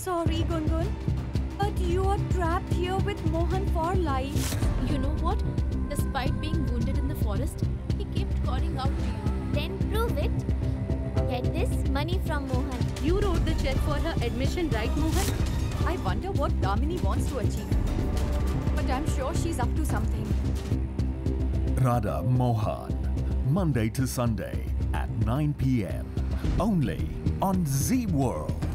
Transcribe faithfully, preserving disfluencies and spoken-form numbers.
sorry, Gungun, but you are trapped here with Mohan for life. You know what? Despite being wounded in the forest, he kept calling out to you. Then prove it. Get this money from Mohan. You wrote the check for her admission, right, Mohan? I wonder what Damini wants to achieve. But I'm sure she's up to something. Radha Mohan, Monday to Sunday at nine p m Only on Z World.